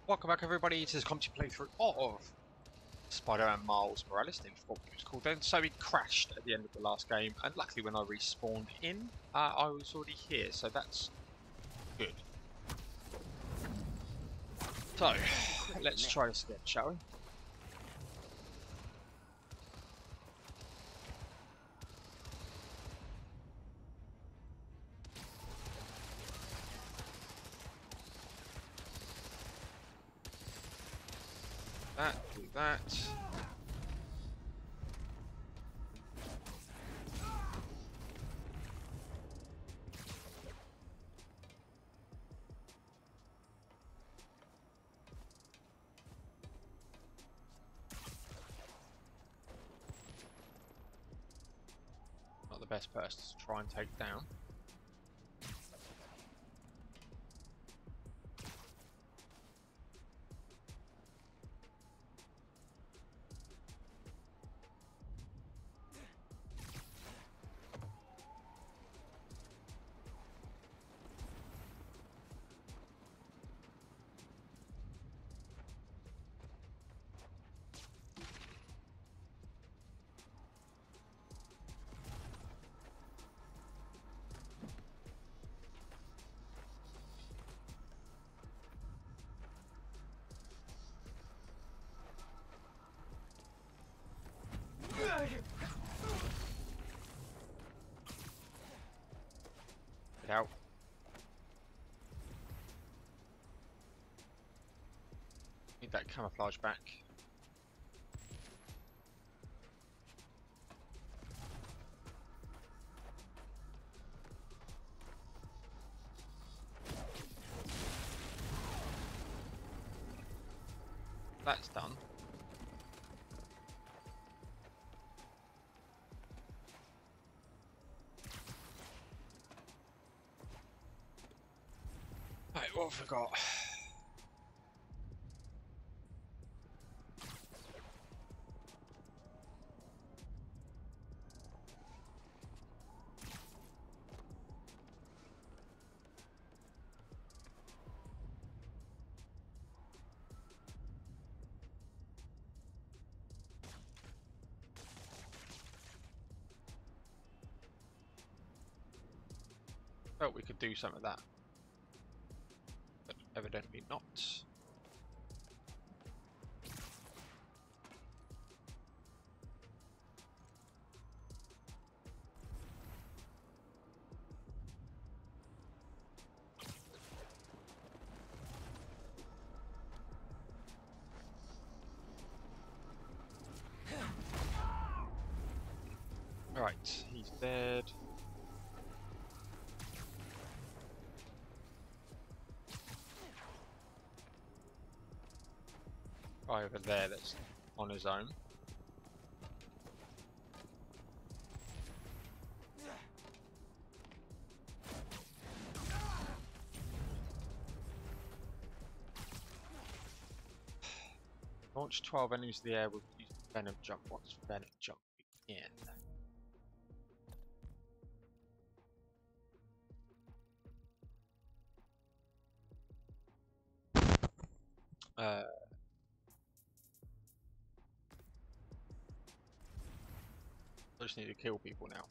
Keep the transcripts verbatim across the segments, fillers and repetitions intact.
Welcome back everybody to this comedy playthrough of Spiderman Miles Morales. Nearly forgot what it was called then. So we crashed at the end of the last game, and luckily when I respawned in, uh, I was already here, so that's good. So, let's try this again, shall we? That, do that. Not the best person to try and take down. Get out. Need that camouflage back. That's done. Right, what have I got? Well, we could do some of that, but evidently not. Right, he's dead. Guy over there that's on his own. Launch twelve enemies in the air with use Venom jump. Once Venom jump begin. Uh, I just need to kill people now.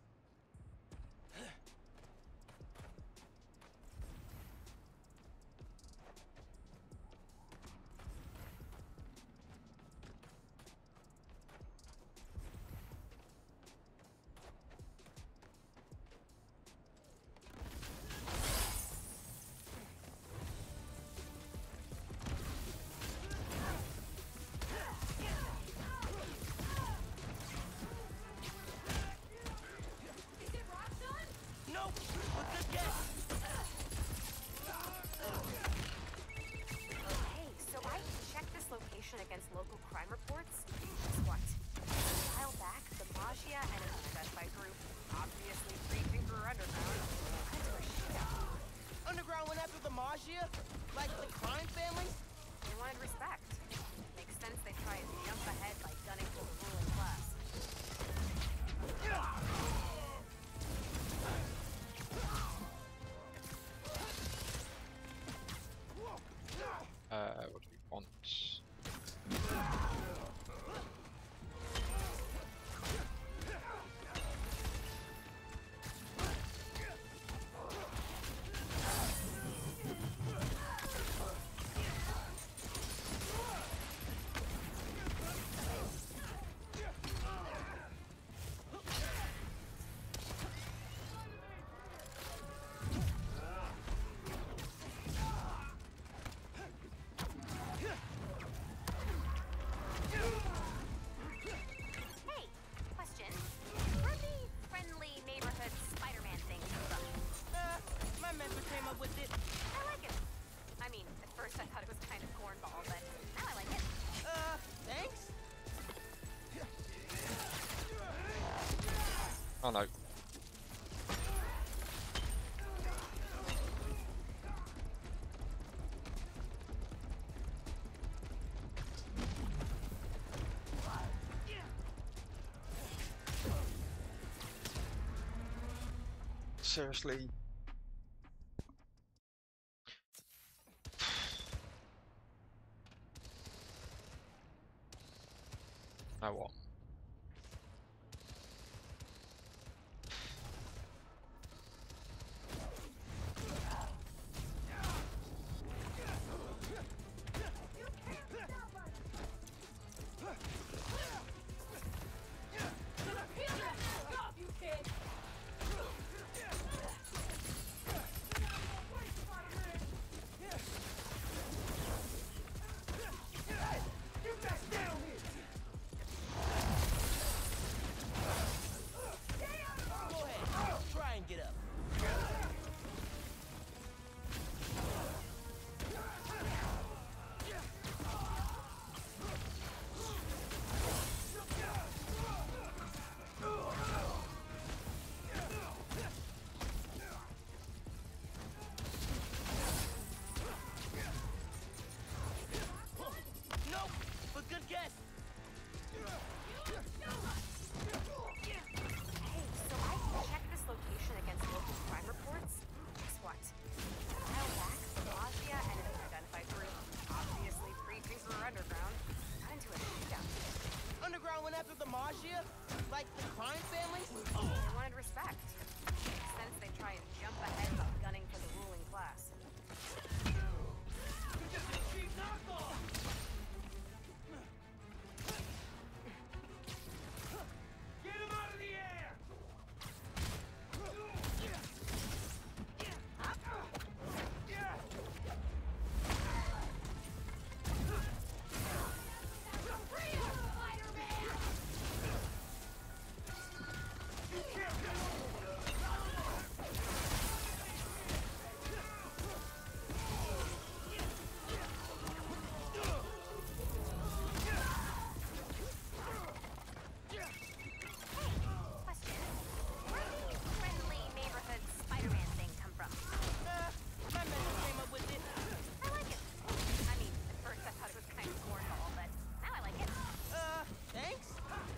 Oh no. Seriously. Now what? Like the crime families? They wanted respect. Since they try and jump ahead of gunning for the ruling class. Get him out of the air! Question. Where did the friendly neighborhood Spiderman thing come from? Uh, my mentor came up with it. I like it. I mean, at first I thought it was kind of cornball, but now I like it. Uh, thanks?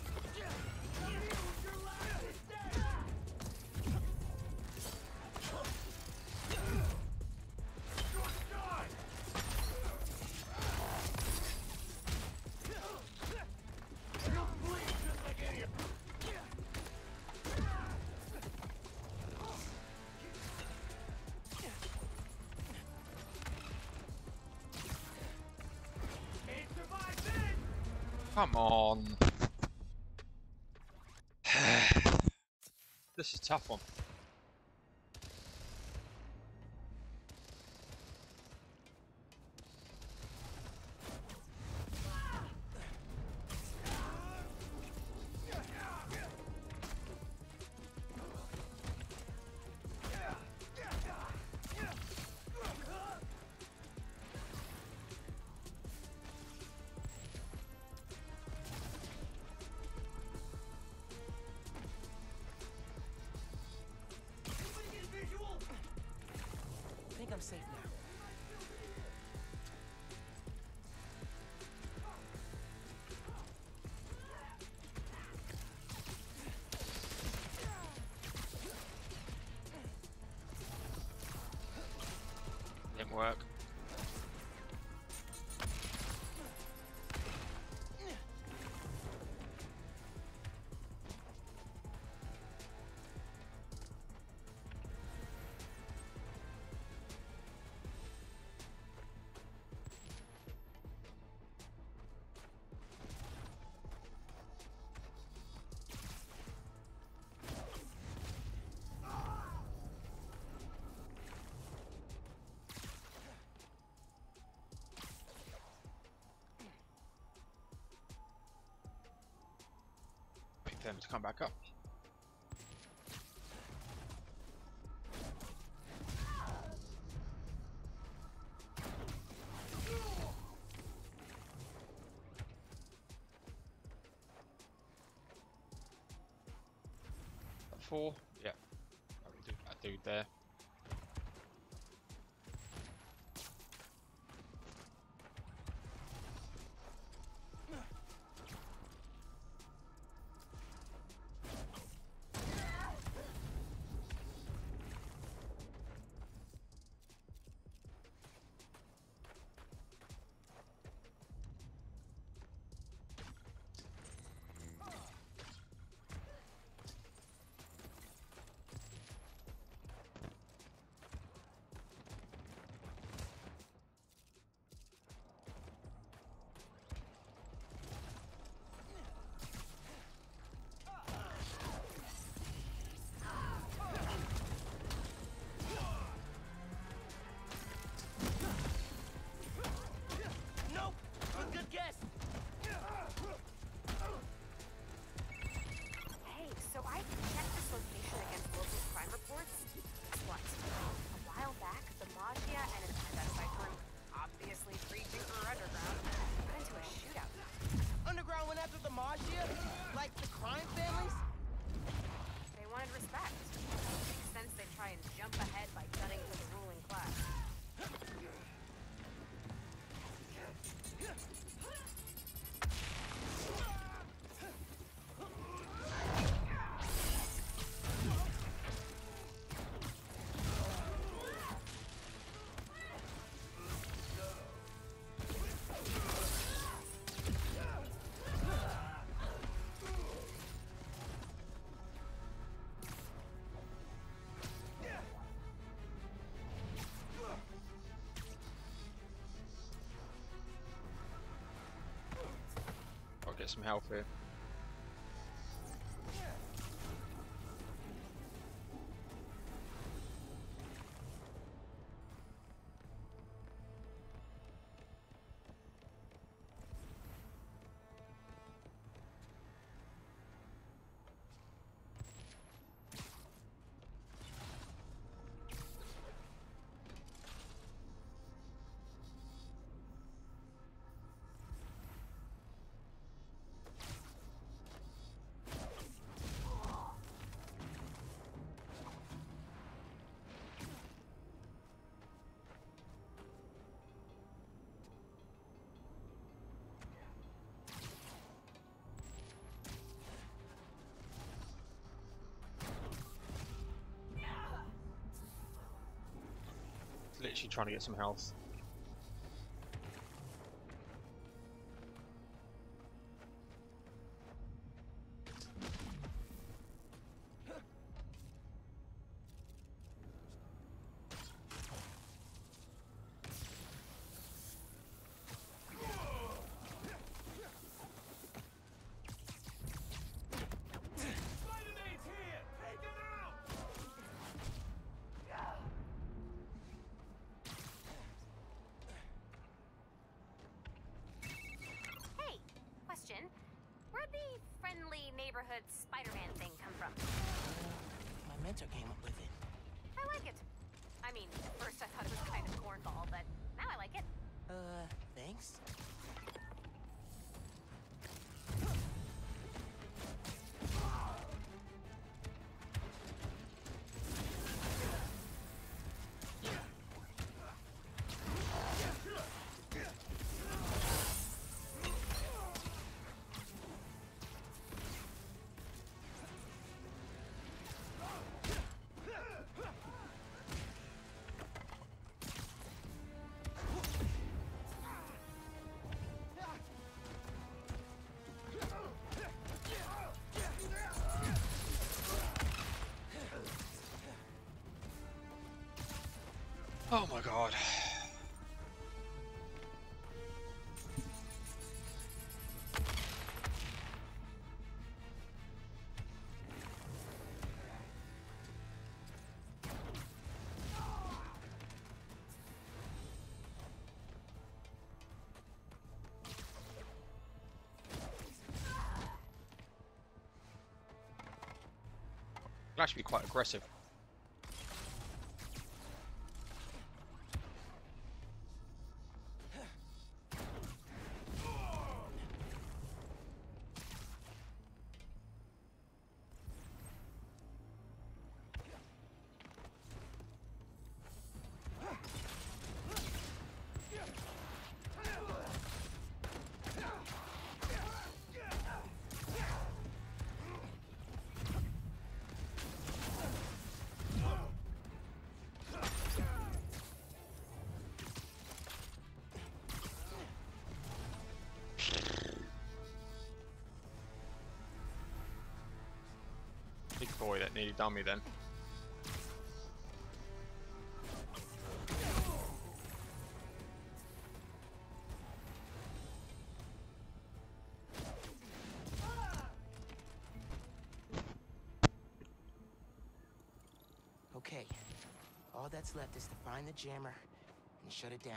Come on. This is a tough one. I think I'm safe now. Didn't work. Wait for them to come back up. before. Yeah, I would do that dude there. Nope. Good guess. Hey, so I checked this location against local crime reports. Guess what? A while back, the Maggia and an unidentified group, obviously preaching for underground, got into a shootout. Underground went after the Maggia? Like the crime families? They wanted respect. Makes sense they try and jump ahead by gunning for the ruling class. I'll get some health here. Literally trying to get some health. Spider-Man's here! Take him out! Hey, question. Where'd the friendly neighborhood Spider-Man thing come from? My mentor came up with it. I like it. I mean, at first I thought it was kind of cornball, but now I like it. Uh, thanks? Oh my god. It'll actually be quite aggressive. nearly done me then. Okay, all that's left is to find the jammer and shut it down.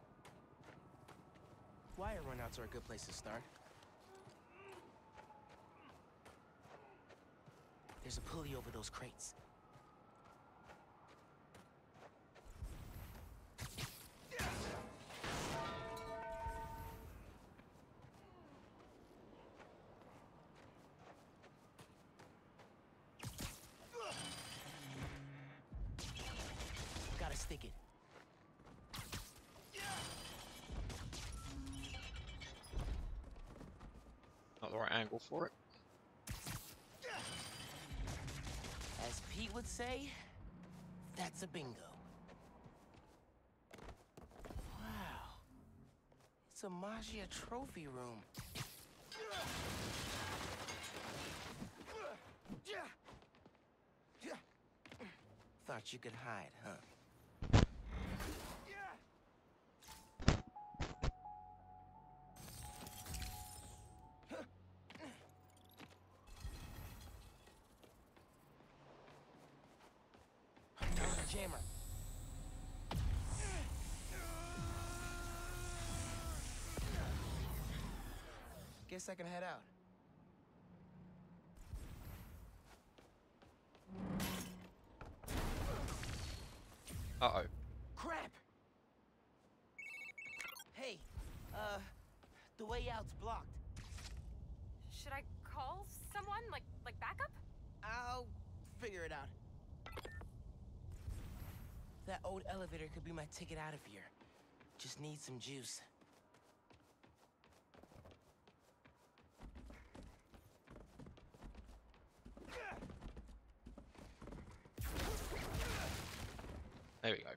Wire runouts are a good place to start. There's a pulley over those crates. Gotta stick it. Not the right angle for it. As Pete would say, that's a bingo. Wow. It's a Magia trophy room. Thought you could hide, huh? Jammer. Guess I can head out. Uh-oh. Crap! Hey, uh, the way out's blocked. Should I call someone? Like, like backup? I'll figure it out. That old elevator could be my ticket out of here. Just need some juice. There we go.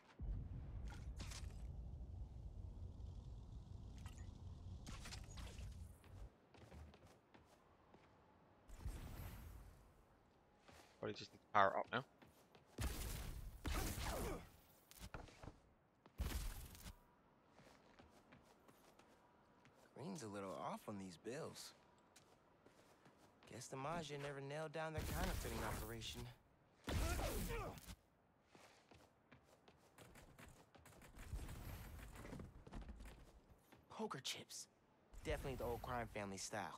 Probably just need to power it up now. Green's a little off on these bills. Guess the Magia never nailed down their counterfeiting operation. Poker chips. Definitely the old crime family style.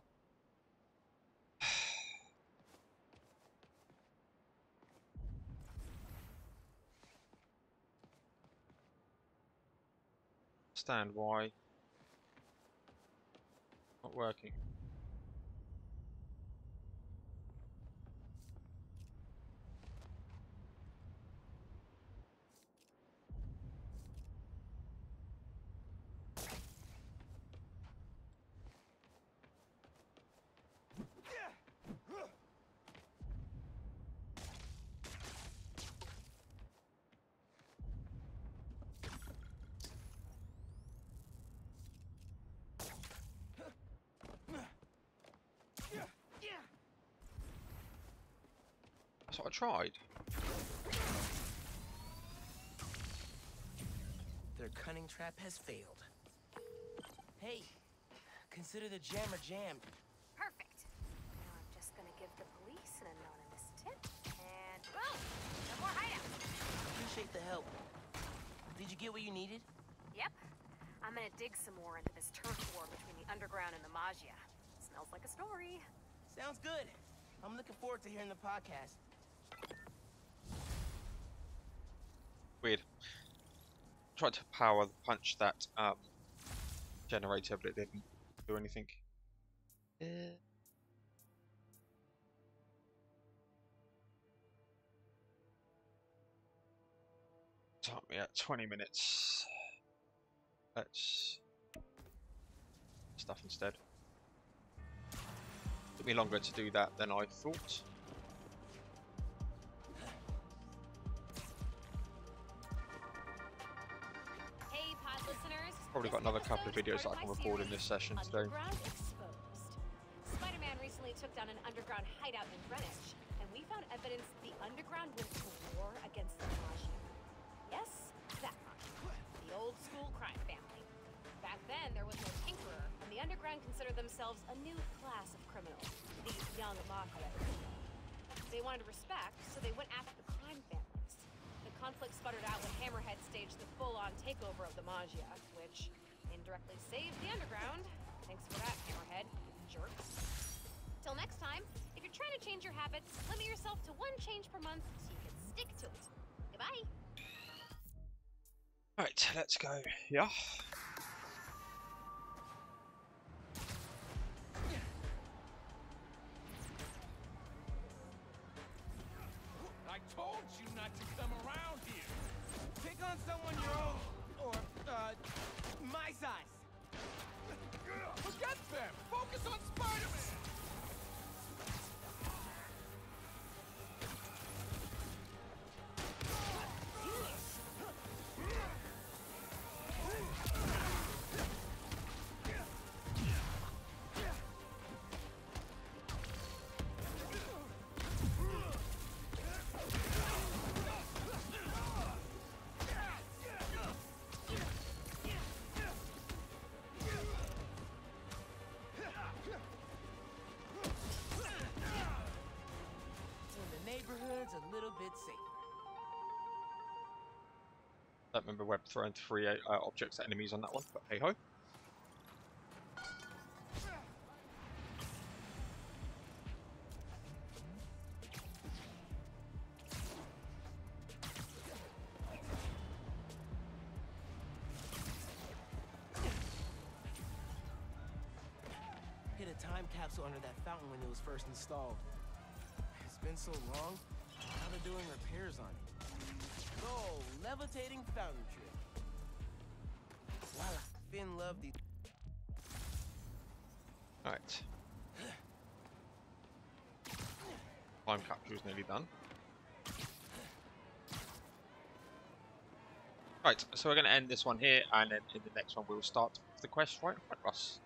Understand why not working. That's what I tried. Their cunning trap has failed. Hey, consider the jammer jammed. Perfect. Now I'm just gonna give the police an anonymous tip, and boom! No more hideouts. Appreciate the help. Did you get what you needed? Yep. I'm gonna dig some more into this turf war between the underground and the Magia. Smells like a story. Sounds good. I'm looking forward to hearing the podcast. Weird. Tried to power punch that um, generator, but it didn't do anything. Uh. Time me at twenty minutes. Let's stuff instead. Took me longer to do that than I thought. Hey, pod listeners. Probably got another couple of videos that I can record in this session today. Underground Exposed. Spider-Man recently took down an underground hideout in Greenwich, and we found evidence the underground went to war against the Magia. Yes, that Magia. The old school crime family. Back then, there was no tinkerer, and the underground considered themselves a new class of criminals, these young Mafia. They wanted respect, so they went after the crime families. The conflict sputtered out when Hammerhead staged the full-on takeover of the Magia, which indirectly saved the underground. Thanks for that, Hammerhead. Jerks. Till next time, if you're trying to change your habits, limit yourself to one change per month so you can stick to it. Goodbye. Right, let's go. Yeah. I told you not to come around here. Pick on someone your own, or, uh, my size. Forget them. Focus on Spider-Man. Neighborhood's a little bit safer. Don't remember web throwing three uh, objects at enemies on that one, but hey ho. Hit a time capsule under that fountain when it was first installed. It's been so long. Now they're doing repairs on it. Oh, levitating fountain trick. Voila. Finn loved these. Alright. Time capture is nearly done. Right, so we're going to end this one here, and then in the next one we'll start the quest right in front of us.